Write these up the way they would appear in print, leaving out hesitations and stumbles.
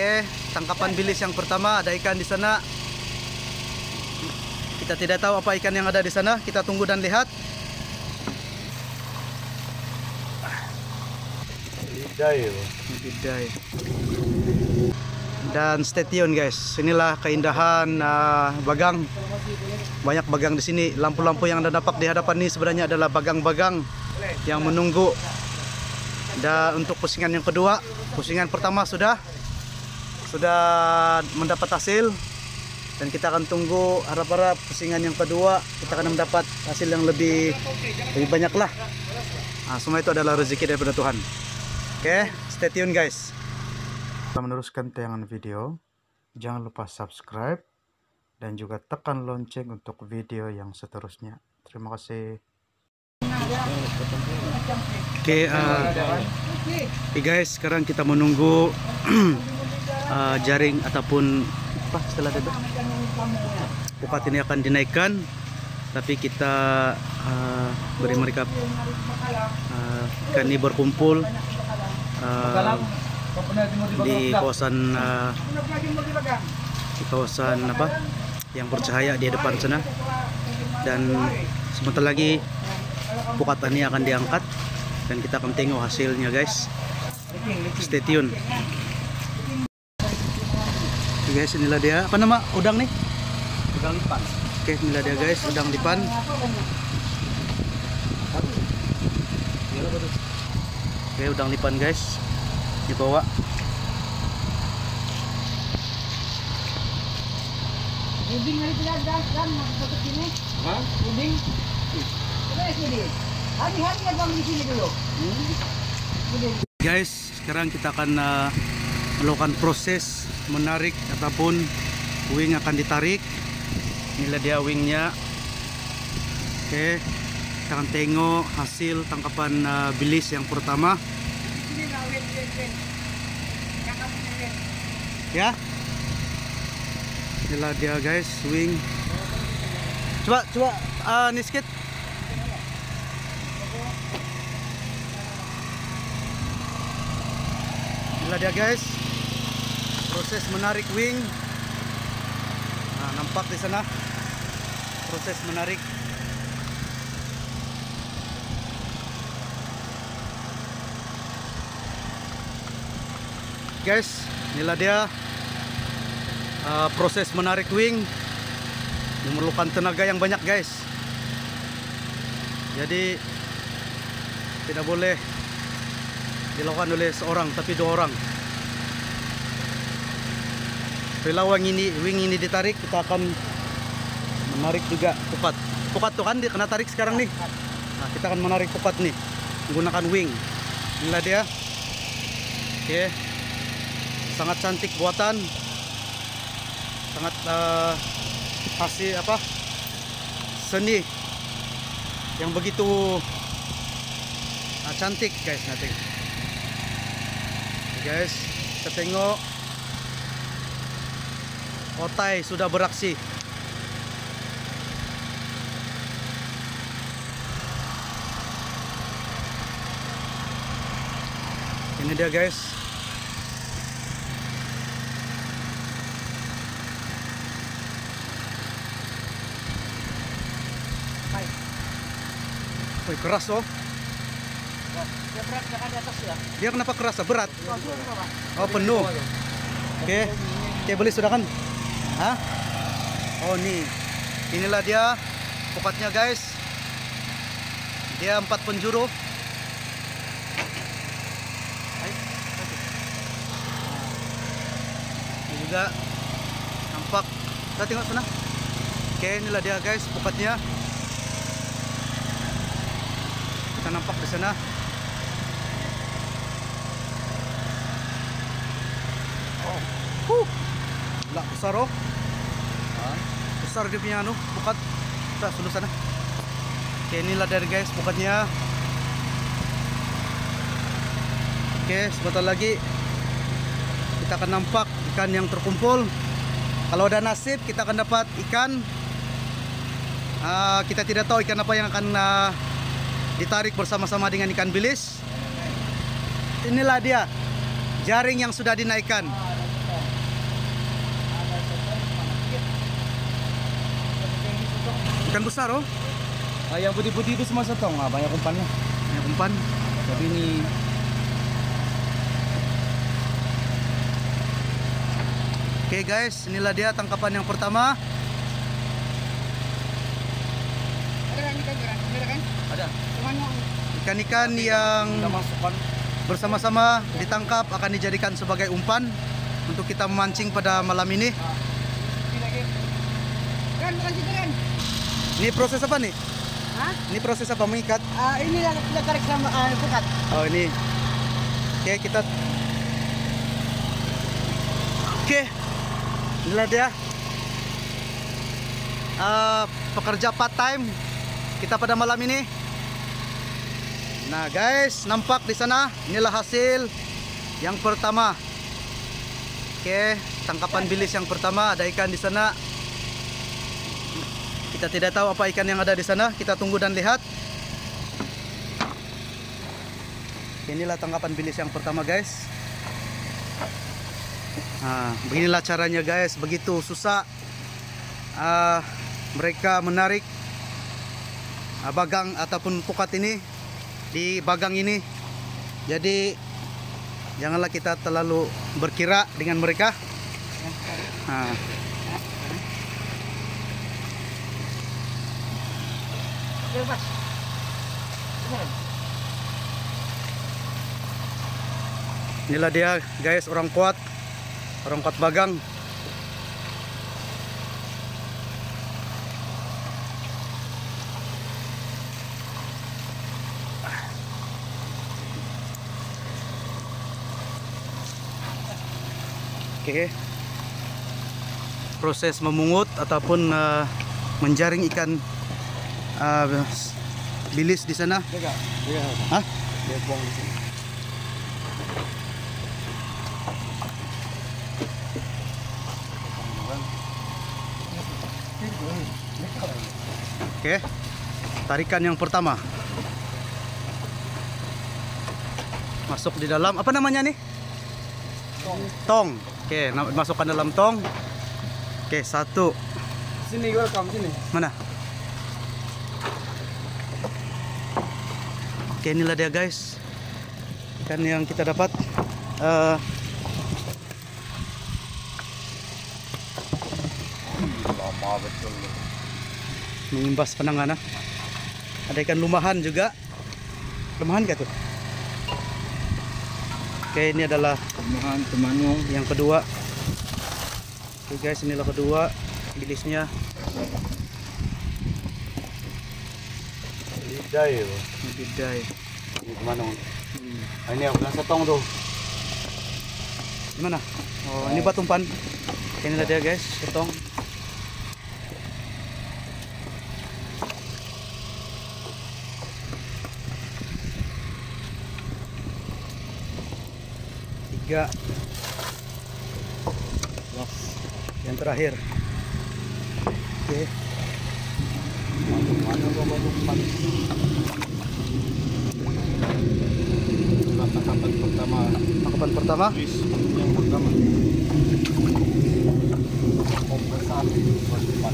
Oke, tangkapan bilis yang pertama, ada ikan di sana. Kita tidak tahu apa ikan yang ada di sana. Kita tunggu dan lihat. Bidai. Dan stay tune guys. Inilah keindahan bagang. Banyak bagang di sini. Lampu-lampu yang Anda dapat di hadapan ini sebenarnya adalah bagang-bagang yang menunggu. Dan untuk pusingan yang kedua, pusingan pertama sudah mendapat hasil, dan kita akan tunggu harap-harap pusingan yang kedua kita akan mendapat hasil yang lebih banyak lah. Semua itu adalah rezeki daripada Tuhan. Oke, stay tune guys. Kita meneruskan tayangan video, jangan lupa subscribe dan juga tekan lonceng untuk video yang seterusnya. Terima kasih. Oke, guys, sekarang kita menunggu jaring ataupun apa setelah itu pukat ini akan dinaikkan, tapi kita beri mereka ikan ini berkumpul di kawasan apa yang bercahaya di depan sana, dan sebentar lagi pukat ini akan diangkat dan kita akan tengok hasilnya guys. Stay tune. Oke guys, inilah dia. Apa nama udang nih? Udang lipan. Oke, inilah dia guys, udang lipan. Oke, udang lipan guys, dibawa. Uding hari pelajaran kan masuk sini. Hah? Uding. Terus ini. Hari-hari abang di sini dulu. Guys, sekarang kita akan melakukan proses menarik ataupun wing akan ditarik. Inilah dia wingnya. Oke, kita akan tengok hasil tangkapan bilis yang pertama. Ya, inilah dia guys, wing. Coba nih sedikit. Inilah dia guys, proses menarik wing. Nampak di sana proses menarik. Guys, inilah dia proses menarik wing. Memerlukan tenaga yang banyak guys. Jadi tidak boleh dilakukan oleh seorang, tapi dua orang. Bila wing ini ditarik, kita akan menarik juga pukat. Pukat tuh kan kena tarik sekarang nih. Kita akan menarik pukat nih menggunakan wing. Inilah dia. Oke, sangat cantik buatan, sangat hasil apa seni yang begitu cantik guys. Nanti guys, kita tengok otai sudah beraksi. Ini dia guys. Wih, keras oh. Dia berat di atas ya. Dia kenapa keras? Berat. Oh, penuh. Oke. Oke, beli sudah kan? Hah? Oh, nih. Inilah dia pukatnya guys. Dia 4 penjuru. Ini juga nampak. Kita tengok sana. Oke, inilah dia guys pukatnya. Kita nampak di sana. Lah besar oh. Besar dia punya pukat. Kita sudah sana. Oke, inilah dari guys pukatnya. Oke, sebentar lagi kita akan nampak ikan yang terkumpul. Kalau ada nasib kita akan dapat ikan. Kita tidak tahu ikan apa yang akan ditarik bersama-sama dengan ikan bilis. Inilah dia jaring yang sudah dinaikkan. Ikan besar oh. Yang putih-putih itu semua setong, banyak umpannya. Banyak umpan. Tapi ini Oke guys, inilah dia tangkapan yang pertama. Ada kan? ada. Cuman Ikan-ikan yang Kita masukkan. bersama-sama ditangkap akan dijadikan sebagai umpan untuk kita memancing pada malam ini. kan bukan situ kan? Ini proses apa nih? Hah? Ini proses apa mengikat? Ini yang kita tarik sama pukat. Oh ini. Oke kita. Oke. Inilah dia. Pekerja part time kita pada malam ini. Nah guys, nampak di sana. Inilah hasil yang pertama. Oke, tangkapan bilis yang pertama. Ada ikan di sana. Kita tidak tahu apa ikan yang ada di sana. Kita tunggu dan lihat. Inilah tangkapan bilis yang pertama guys. Nah, beginilah caranya guys. Begitu susah mereka menarik bagang ataupun pukat ini di bagang ini. Jadi janganlah kita terlalu berkira dengan mereka. Nah. Inilah dia guys, orang kuat bagang. Oke. Proses memungut ataupun menjaring ikan bilis di sana. Hah? Dia buang di sini. Oke. Tarikan yang pertama. Masuk di dalam, apa namanya nih? Tong. Oke, masukkan dalam tong. Oke, satu. Sini gue rekam sini. Mana? Oke, inilah dia guys. Ikan yang kita dapat. Lama betul. Mengimbas penanganan. Ada ikan lumahan juga. Lumahan gak tuh? Oke, ini adalah Temanung. yang kedua. Oke guys, inilah kedua bilisnya. Lidai. Bidai. Ini temanung. Ini yang belas setong tuh. Gimana? Oh, ini batu umpan. Oke, inilah dia guys, potong. Tiga. Yang terakhir. Oke. Mana gua mau umpan. Tangkapan pertama. Tangkapan pertama. Yang pertama. Besar. Umpan.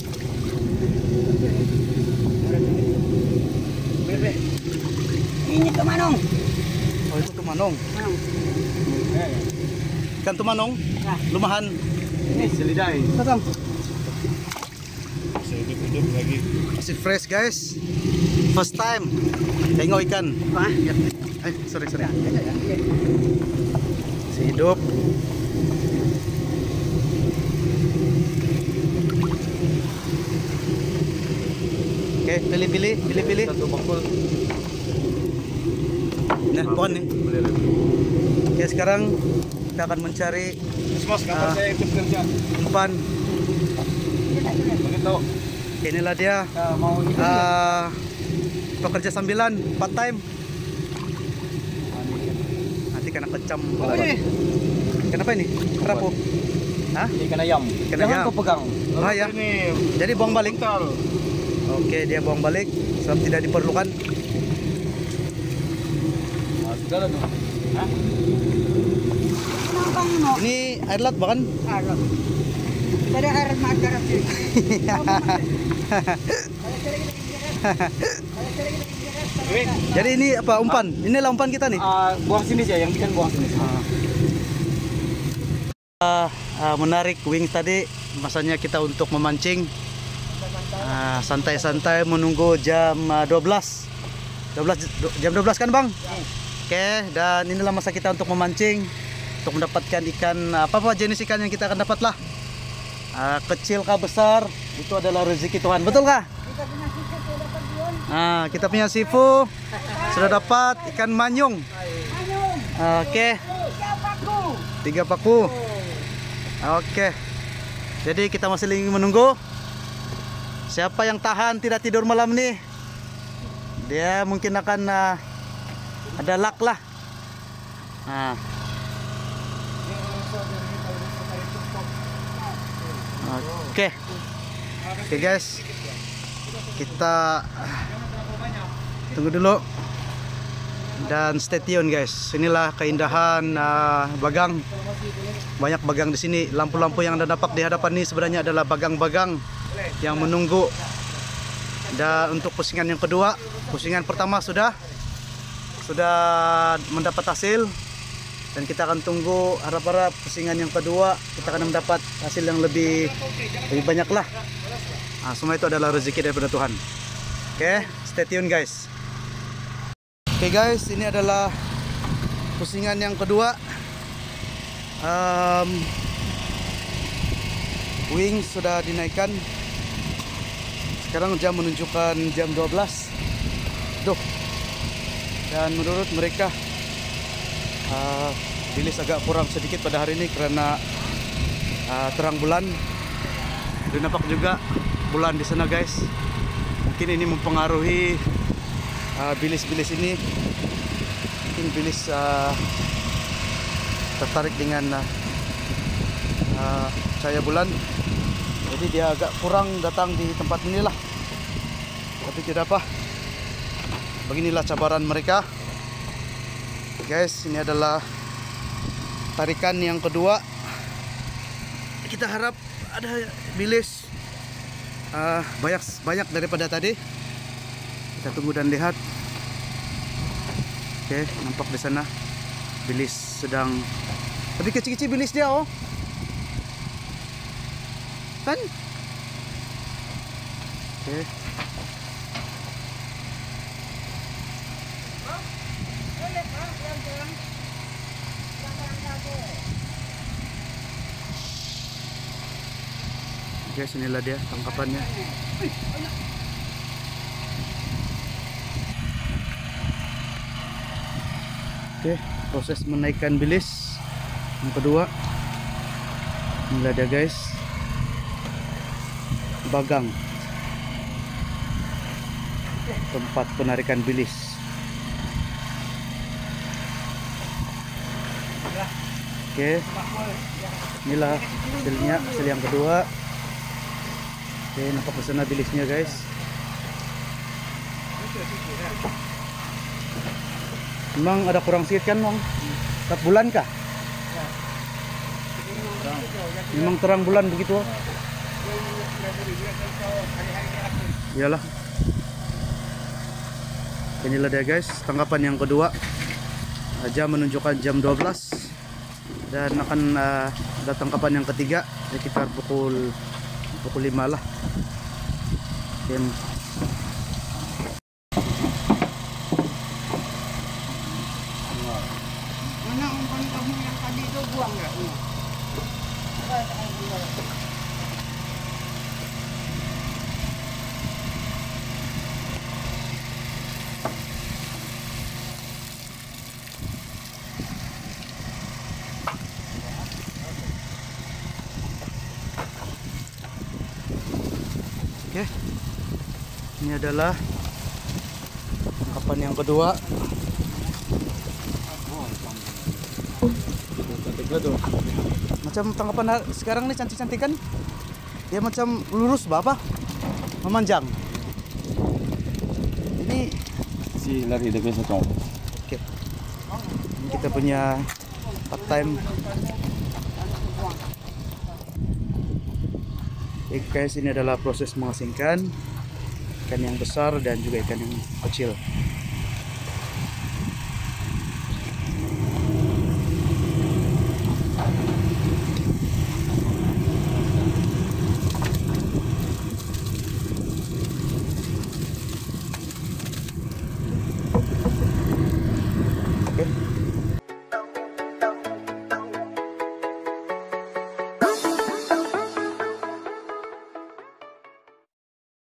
Bebe. Ini kemanong. Oh, itu tumanong. Manong. Ikan tumanong. Nah, Lumahan. Ini selidai. Datang. Bisa hidup lagi. Masih fresh guys. First time tengok ikan. apa? Sorry. Masih hidup. Oke, pilih. Satu bakul. Nah, pohon nih. Boleh lagi. Oke, sekarang kita akan mencari Mas, kapan saya ikut kerja? umpan. Begitu. Oke, inilah dia. Mau ikut. Pekerja sambilan part time. Nanti kena kecam. Apa ini? Kenapa ini? Kerapu. Hah? Ikan ayam. Ikan Jangan ayam. kau pegang. Bahaya. Ini Jadi buang balik. bentar. Oke, dia buang balik sebab tidak diperlukan. Sudah tuh. Hah? Kenapa mo? Ini air laut bahkan. Arap. Ada air magarap sih. Jadi ini apa umpan? Inilah umpan kita nih. Buang sini sih, yang bikin buang sini. Menarik wing tadi, masanya kita untuk memancing. Santai-santai menunggu jam 12 jam 12 kan Bang? Oke, dan inilah masa kita untuk memancing, untuk mendapatkan ikan, apa jenis ikan yang kita akan dapat lah. Kecil kah besar, itu adalah rezeki Tuhan, betul kah? Kita punya sifu sudah dapat ikan manyung. Oke, 3 paku. Oke, jadi kita masih menunggu siapa yang tahan tidak tidur malam nih. Dia mungkin akan ada luck lah. Oke guys, kita tunggu dulu dan stay tune guys. Inilah keindahan bagang. Banyak bagang di sini. Lampu-lampu yang Anda dapat di hadapan ini sebenarnya adalah bagang-bagang yang menunggu. Dan untuk pusingan yang kedua, pusingan pertama sudah mendapat hasil, dan kita akan tunggu harap-harap pusingan yang kedua kita akan mendapat hasil yang lebih banyak lah. Semua itu adalah rezeki daripada Tuhan. Oke, stay tune guys. Oke guys, ini adalah pusingan yang kedua. Wing sudah dinaikkan. Sekarang jam menunjukkan jam 12. Dan menurut mereka bilis agak kurang sedikit pada hari ini karena terang bulan. Dan nampak juga bulan di sana guys. Mungkin ini mempengaruhi bilis-bilis ini. Mungkin bilis tertarik dengan cahaya bulan. Jadi dia agak kurang datang di tempat inilah. Tapi tidak apa. Beginilah cabaran mereka. Guys, ini adalah tarikan yang kedua. Kita harap ada bilis banyak daripada tadi. Kita tunggu dan lihat. Oke, nampak di sana bilis sedang, tapi kecil-kecil bilis dia kan? Oke. Guys, inilah dia tangkapannya. Oke, proses menaikkan bilis yang kedua. Inilah dia guys, bagang, tempat penarikan bilis. Oke, inilah hasilnya, hasil yang kedua. Oke, nampak di sana bilisnya guys. Memang ada kurang sedikit kan Bang? 4 bulan kah? Memang terang bulan begitu. Iyalah. Inilah dia guys, tangkapan yang kedua. Jam menunjukkan jam 12. Dan akan ada tangkapan yang ketiga sekitar pukul 5 lah. Mana umpan kamu yang tadi itu buang nggak? Oke, ini adalah tangkapan yang kedua. Cantiklah tuh. Macam tangkapan sekarang nih cantik-cantik kan? Dia macam lurus bapak, memanjang. Ini Si lari dari satu. oke. Ini kita punya part time. Guys, ini adalah proses mengasingkan ikan yang besar dan juga ikan yang kecil.